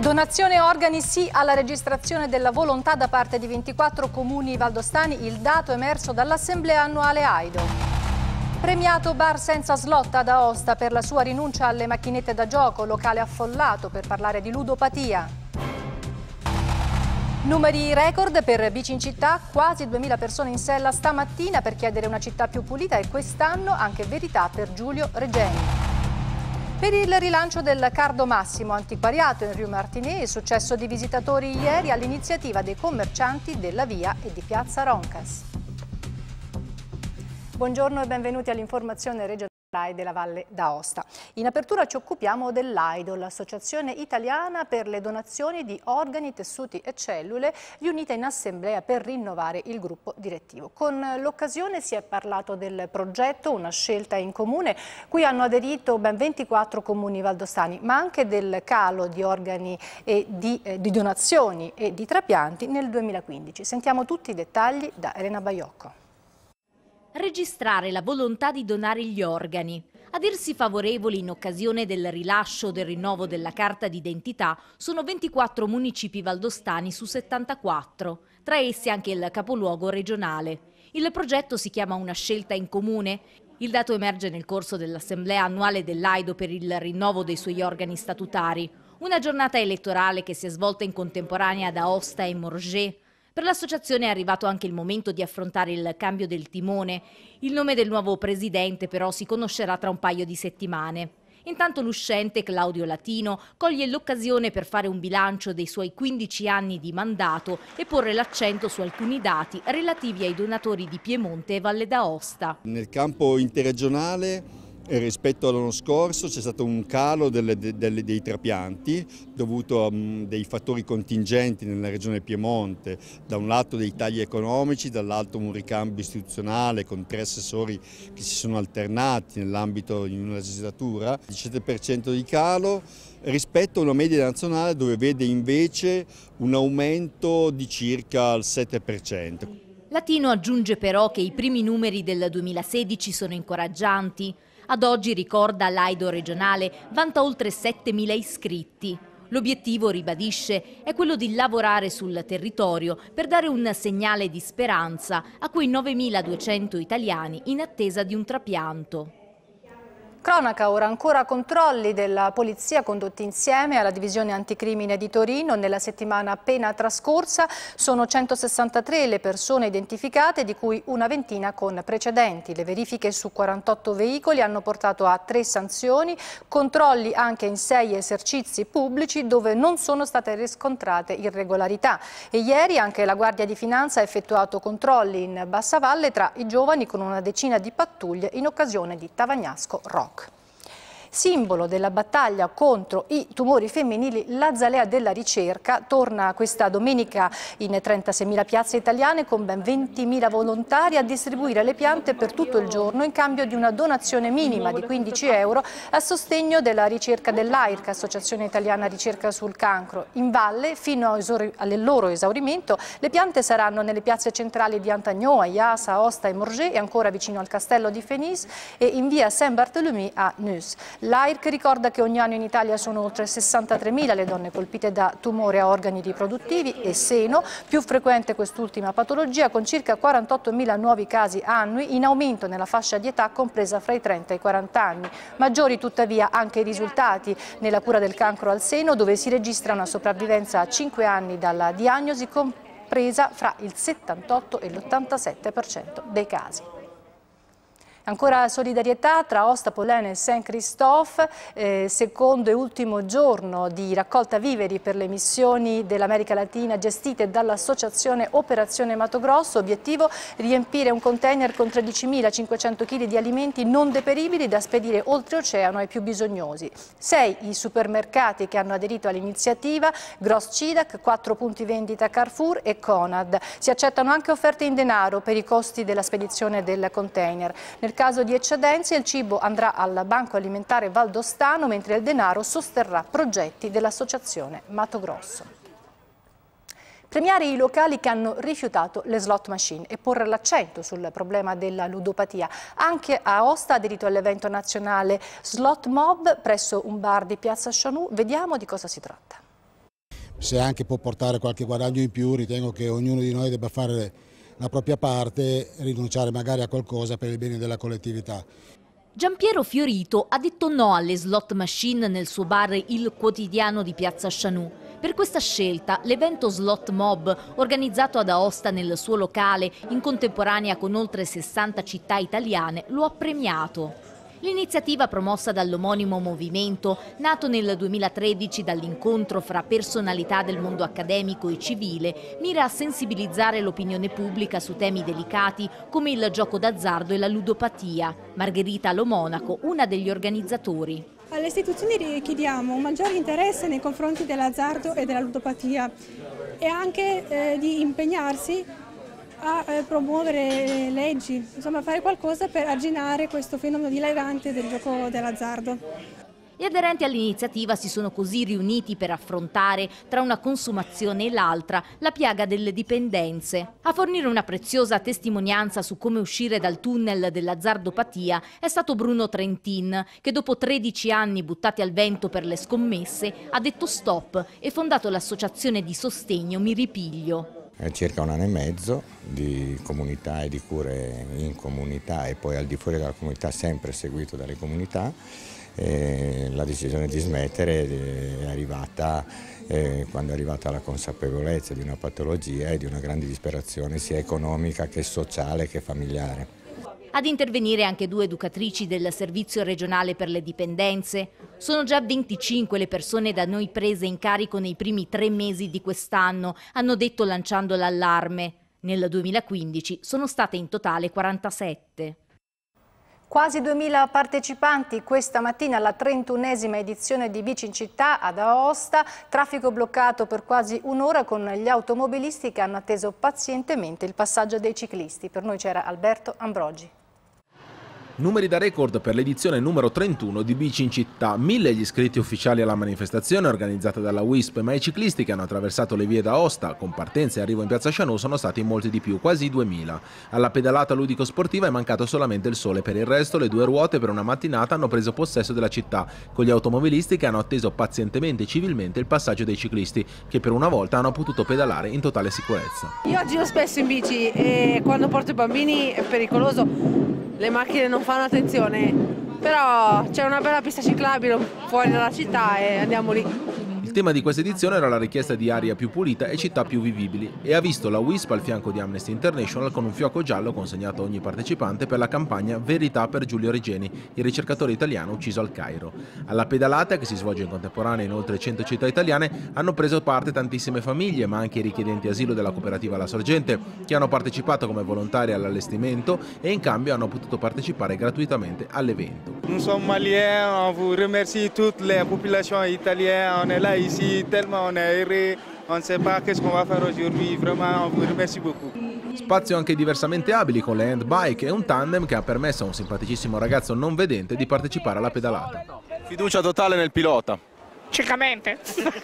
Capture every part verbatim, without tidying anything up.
Donazione organi sì alla registrazione della volontà da parte di ventiquattro comuni valdostani, il dato emerso dall'assemblea annuale AIDO. Premiato bar senza slot ad Aosta per la sua rinuncia alle macchinette da gioco, locale affollato per parlare di ludopatia. Numeri record per Bici in città, quasi duemila persone in sella stamattina per chiedere una città più pulita e quest'anno anche verità per Giulio Regeni. Per il rilancio del Cardo Massimo antiquariato in Rue Martinet, successo di visitatori ieri all'iniziativa dei commercianti della via e di piazza Roncas. Buongiorno e benvenuti all'informazione regionale della Valle d'Aosta. In apertura ci occupiamo dell'AIDO, l'Associazione Italiana per le donazioni di organi, tessuti e cellule, riunita in assemblea per rinnovare il gruppo direttivo. Con l'occasione si è parlato del progetto, una scelta in comune, cui hanno aderito ben ventiquattro comuni valdostani, ma anche del calo di organi e di, eh, di donazioni e di trapianti nel duemilaquindici. Sentiamo tutti i dettagli da Elena Baiocco. Registrare la volontà di donare gli organi. A dirsi favorevoli in occasione del rilascio o del rinnovo della carta d'identità sono ventiquattro municipi valdostani su settantaquattro, tra essi anche il capoluogo regionale. Il progetto si chiama Una scelta in comune. Il dato emerge nel corso dell'assemblea annuale dell'AIDO per il rinnovo dei suoi organi statutari. Una giornata elettorale che si è svolta in contemporanea ad Aosta e Morges. Per l'associazione è arrivato anche il momento di affrontare il cambio del timone. Il nome del nuovo presidente però si conoscerà tra un paio di settimane. Intanto l'uscente Claudio Latino coglie l'occasione per fare un bilancio dei suoi quindici anni di mandato e porre l'accento su alcuni dati relativi ai donatori di Piemonte e Valle d'Aosta. Nel campo interregionale rispetto all'anno scorso c'è stato un calo delle, delle, dei trapianti dovuto a um, dei fattori contingenti nella regione Piemonte, da un lato dei tagli economici, dall'altro un ricambio istituzionale con tre assessori che si sono alternati nell'ambito di una legislatura, il sette per cento di calo rispetto a una media nazionale dove vede invece un aumento di circa il sette per cento. Latino aggiunge però che i primi numeri del duemilasedici sono incoraggianti. Ad oggi, ricorda l'AIDO regionale, vanta oltre settemila iscritti. L'obiettivo, ribadisce, è quello di lavorare sul territorio per dare un segnale di speranza a quei novemiladuecento italiani in attesa di un trapianto. Cronaca ora, ancora controlli della polizia condotti insieme alla divisione anticrimine di Torino. Nella settimana appena trascorsa sono centosessantatré le persone identificate, di cui una ventina con precedenti. Le verifiche su quarantotto veicoli hanno portato a tre sanzioni, controlli anche in sei esercizi pubblici dove non sono state riscontrate irregolarità. E ieri anche la Guardia di Finanza ha effettuato controlli in Bassa Valle tra i giovani con una decina di pattuglie in occasione di Tavagnasco Rock. Simbolo della battaglia contro i tumori femminili, l'Azalea della Ricerca torna questa domenica in trentaseimila piazze italiane con ben ventimila volontari a distribuire le piante per tutto il giorno in cambio di una donazione minima di quindici euro a sostegno della ricerca dell'A I R C, Associazione Italiana Ricerca sul Cancro. In valle, fino al loro esaurimento, le piante saranno nelle piazze centrali di Antagno, Aias, Aosta e Morges e ancora vicino al Castello di Fenis e in via Saint-Barthélemy a Neuss. L'A I R C ricorda che ogni anno in Italia sono oltre sessantatremila le donne colpite da tumore a organi riproduttivi e seno, più frequente quest'ultima patologia con circa quarantottomila nuovi casi annui, in aumento nella fascia di età compresa fra i trenta e i quaranta anni. Maggiori tuttavia anche i risultati nella cura del cancro al seno, dove si registra una sopravvivenza a cinque anni dalla diagnosi compresa fra il settantotto e l'ottantasette per cento dei casi. Ancora solidarietà tra Aosta, Polene e Saint-Christophe, eh, secondo e ultimo giorno di raccolta viveri per le missioni dell'America Latina gestite dall'associazione Operazione Mato Grosso. Obiettivo: riempire un container con tredicimilacinquecento chili di alimenti non deperibili da spedire oltreoceano ai più bisognosi. Sei i supermercati che hanno aderito all'iniziativa: Gross Cidac, quattro punti vendita Carrefour e Conad. Si accettano anche offerte in denaro per i costi della spedizione del container. Nel caso di eccedenze il cibo andrà al Banco Alimentare Valdostano, mentre il denaro sosterrà progetti dell'Associazione Mato Grosso. Premiare i locali che hanno rifiutato le slot machine e porre l'accento sul problema della ludopatia. Anche a Aosta ha aderito all'evento nazionale Slot Mob presso un bar di Piazza Chanou. Vediamo di cosa si tratta. se anche può portare qualche guadagno in più, ritengo che ognuno di noi debba fare la propria parte, rinunciare magari a qualcosa per il bene della collettività. Giampiero Fiorito ha detto no alle slot machine nel suo bar Il Quotidiano di Piazza Chanù. Per questa scelta, l'evento Slot Mob, organizzato ad Aosta nel suo locale, in contemporanea con oltre sessanta città italiane, lo ha premiato. L'iniziativa promossa dall'omonimo movimento, nato nel duemilatredici dall'incontro fra personalità del mondo accademico e civile, mira a sensibilizzare l'opinione pubblica su temi delicati come il gioco d'azzardo e la ludopatia. Margherita Lo Monaco, una degli organizzatori. Alle istituzioni chiediamo un maggiore interesse nei confronti dell'azzardo e della ludopatia e anche eh, di impegnarsi a eh, promuovere leggi, insomma fare qualcosa per arginare questo fenomeno dilagante del gioco dell'azzardo. Gli aderenti all'iniziativa si sono così riuniti per affrontare, tra una consumazione e l'altra, la piaga delle dipendenze. A fornire una preziosa testimonianza su come uscire dal tunnel dell'azzardopatia è stato Bruno Trentin, che dopo tredici anni buttati al vento per le scommesse ha detto stop e fondato l'associazione di sostegno Mi Ripiglio. È circa un anno e mezzo di comunità e di cure in comunità e poi al di fuori della comunità, sempre seguito dalle comunità. E la decisione di smettere è arrivata eh, quando è arrivata la consapevolezza di una patologia e di una grande disperazione sia economica che sociale che familiare. Ad intervenire anche due educatrici del Servizio regionale per le dipendenze. Sono già venticinque le persone da noi prese in carico nei primi tre mesi di quest'anno, hanno detto lanciando l'allarme. Nel duemilaquindici sono state in totale quarantasette. Quasi duemila partecipanti questa mattina alla trentunesima edizione di Bici in Città ad Aosta, traffico bloccato per quasi un'ora con gli automobilisti che hanno atteso pazientemente il passaggio dei ciclisti. Per noi c'era Alberto Ambrogi. Numeri da record per l'edizione numero trentuno di Bici in Città. Mille gli iscritti ufficiali alla manifestazione organizzata dalla W I S P, ma i ciclisti che hanno attraversato le vie d'Aosta, con partenza e arrivo in Piazza Chanù, sono stati molti di più, quasi duemila. Alla pedalata ludico-sportiva è mancato solamente il sole, per il resto le due ruote per una mattinata hanno preso possesso della città, con gli automobilisti che hanno atteso pazientemente e civilmente il passaggio dei ciclisti, che per una volta hanno potuto pedalare in totale sicurezza. Io giro spesso in bici e quando porto i bambini è pericoloso. Le macchine non fanno attenzione, però c'è una bella pista ciclabile fuori dalla città e andiamo lì. Il tema di questa edizione era la richiesta di aria più pulita e città più vivibili e ha visto la W I S P al fianco di Amnesty International con un fiocco giallo consegnato a ogni partecipante per la campagna Verità per Giulio Regeni, il ricercatore italiano ucciso al Cairo. Alla pedalata, che si svolge in contemporanea in oltre cento città italiane, hanno preso parte tantissime famiglie, ma anche i richiedenti asilo della cooperativa La Sorgente, che hanno partecipato come volontari all'allestimento e in cambio hanno potuto partecipare gratuitamente all'evento. Nous sommes maliens, on vous remercie toute la population italienne, on est là ici tellement on est heureux, on ne sait pas qu'est-ce qu'on va faire aujourd'hui, vraiment on vous remercie beaucoup. Spazio anche diversamente abili con le handbike e un tandem che ha permesso a un simpaticissimo ragazzo non vedente di partecipare alla pedalata. Fiducia totale nel pilota. Ciecamente.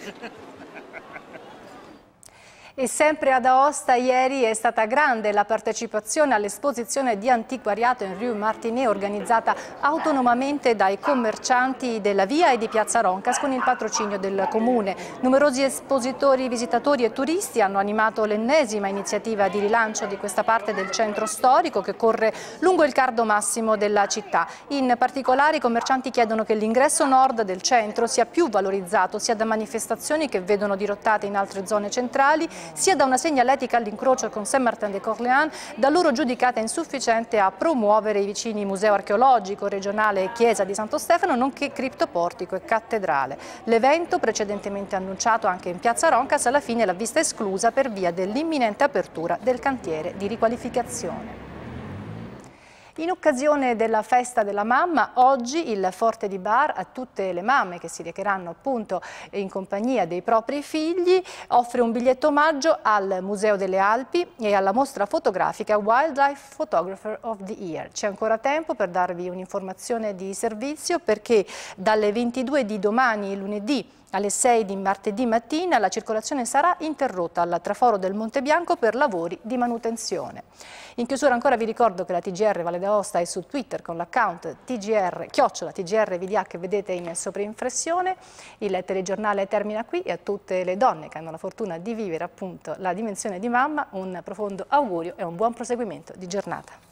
E sempre ad Aosta ieri è stata grande la partecipazione all'esposizione di antiquariato in Rue Martinet organizzata autonomamente dai commercianti della via e di Piazza Roncas con il patrocinio del comune. Numerosi espositori, visitatori e turisti hanno animato l'ennesima iniziativa di rilancio di questa parte del centro storico che corre lungo il cardo massimo della città. In particolare i commercianti chiedono che l'ingresso nord del centro sia più valorizzato sia da manifestazioni che vedono dirottate in altre zone centrali, sia da una segnaletica all'incrocio con Saint-Martin-de-Corléans, da loro giudicata insufficiente a promuovere i vicini Museo Archeologico Regionale e Chiesa di Santo Stefano, nonché Criptoportico e Cattedrale. L'evento, precedentemente annunciato anche in Piazza Roncas, alla fine l'ha vista esclusa per via dell'imminente apertura del cantiere di riqualificazione. In occasione della festa della mamma, oggi il Forte di Bar a tutte le mamme che si recheranno appunto in compagnia dei propri figli offre un biglietto omaggio al Museo delle Alpi e alla mostra fotografica Wildlife Photographer of the Year. C'è ancora tempo per darvi un'informazione di servizio perché dalle ventidue di domani, lunedì, Alle sei di martedì mattina la circolazione sarà interrotta al traforo del Monte Bianco per lavori di manutenzione. In chiusura ancora vi ricordo che la T G R Valle d'Aosta è su Twitter con l'account T G R, chiocciola T G R V D A che vedete in sovraimpressione. Il telegiornale termina qui e a tutte le donne che hanno la fortuna di vivere appunto la dimensione di mamma un profondo augurio e un buon proseguimento di giornata.